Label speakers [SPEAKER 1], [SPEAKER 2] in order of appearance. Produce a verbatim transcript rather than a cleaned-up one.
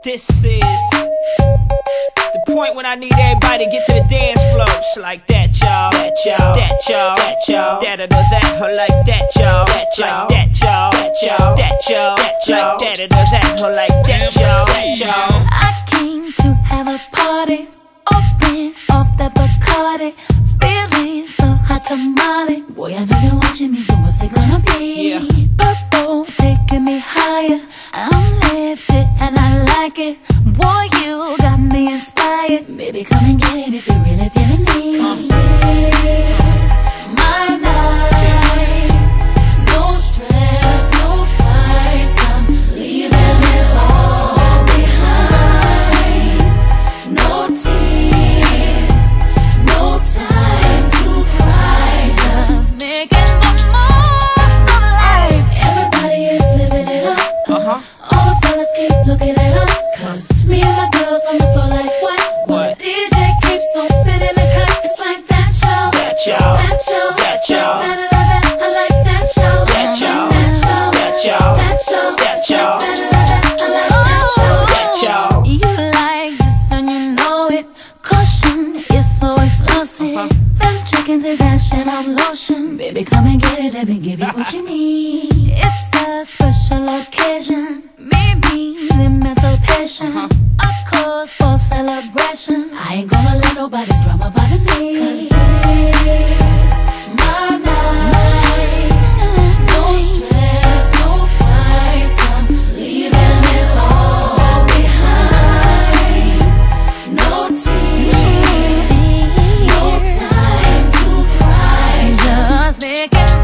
[SPEAKER 1] This is the point when I need everybody to get to the dance floor. Just like that, y'all. That, y'all. That, y'all. That, y'all. That, or that, or like that, y'all. That, y'all. That, y'all. That, y'all. That, y'all. That, y'all. Like that, or that, or like that, y'all. That, y'all.
[SPEAKER 2] I came to have a party, open off that Bacardi, feeling so hot tamale. Boy, I know you're watching me, so what's it gonna be?
[SPEAKER 1] Yeah.
[SPEAKER 2] Purple taking me higher, I'm lifted and I like it. Boy, you got me inspired. Baby, come and get it if you're really feeling me. It's my night, no stress, no fights. I'm leaving it all behind. No tears, no time to cry, just making the most of life. Everybody is living it up.
[SPEAKER 1] Uh-huh.
[SPEAKER 2] All the fellas keep looking at us, cause me and my girls on the floor like what?
[SPEAKER 1] What?
[SPEAKER 2] The D J keeps on spinning the cut. It's like that, y'all.
[SPEAKER 1] That, y'all.
[SPEAKER 2] That, y'all.
[SPEAKER 1] That, y'all.
[SPEAKER 2] Like that, that, that, I like that, y'all.
[SPEAKER 1] That, y'all.
[SPEAKER 2] That, y'all.
[SPEAKER 1] That, y'all.
[SPEAKER 2] That, y'all.
[SPEAKER 1] That, y'all.
[SPEAKER 2] Like that, that, that, I like that, y'all.
[SPEAKER 1] That, y'all.
[SPEAKER 2] You like this and you know it. Caution is so exclusive.
[SPEAKER 1] Uh-huh.
[SPEAKER 2] Them chickens is action on lotion. Baby, come and get it, let me give you what you need. It's a special occasion, maybe emancipation,
[SPEAKER 1] Uh-huh.
[SPEAKER 2] a cause for celebration. I ain't gonna let nobody's drama bother me, cause it's my night. No stress, no fights. I'm leaving it all behind. No tears, no time to cry, just making